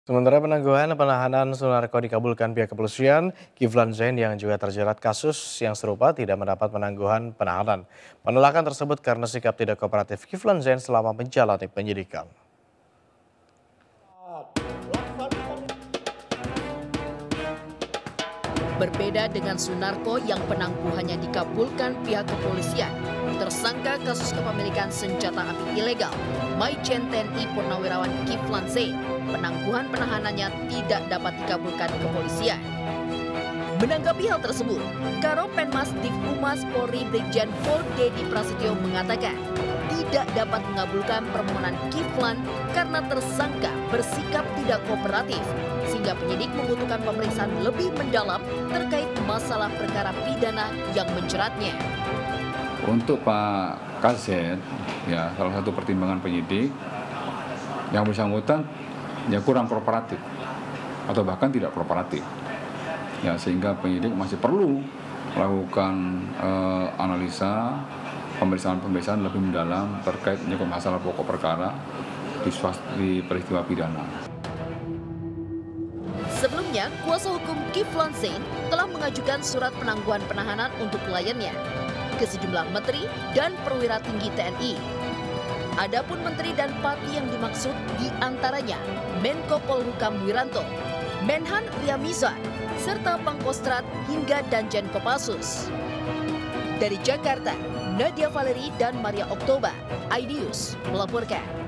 Sementara penangguhan penahanan Sunarko dikabulkan pihak kepolisian, Kiflan Zain yang juga terjerat kasus yang serupa tidak mendapat penangguhan penahanan. Penolakan tersebut karena sikap tidak kooperatif Kiflan Zain selama menjalani penyidikan. Berbeda dengan Sunarko yang penangguhannya dikabulkan pihak kepolisian, tersangka kasus kepemilikan senjata api ilegal, Maijen TNI Purnawirawan Kiflan Zain, penangguhan penahanannya tidak dapat dikabulkan kepolisian. Menanggapi hal tersebut, Karo Penmas Div Humas Polri Brigjen Pol Dedi Prasetyo mengatakan tidak dapat mengabulkan permohonan Kiflan karena tersangka bersikap tidak kooperatif, sehingga penyidik membutuhkan pemeriksaan lebih mendalam terkait masalah perkara pidana yang menjeratnya. Untuk Pak KZ, ya salah satu pertimbangan penyidik yang bersangkutan ya kurang kooperatif atau bahkan tidak kooperatif. Ya sehingga penyidik masih perlu melakukan analisa pemeriksaan lebih mendalam terkait menyangkut masalah pokok perkara di peristiwa pidana. Sebelumnya, kuasa hukum Kiflan Zain telah mengajukan surat penangguhan penahanan untuk kliennya ke sejumlah menteri dan perwira tinggi TNI. Adapun menteri dan pati yang dimaksud diantaranya Menko Polhukam Wiranto, Menhan Ria Mizar, serta Pangkostrat hingga Danjen Kopassus. Dari Jakarta, Nadia Valeri dan Maria Oktober, iNews melaporkan.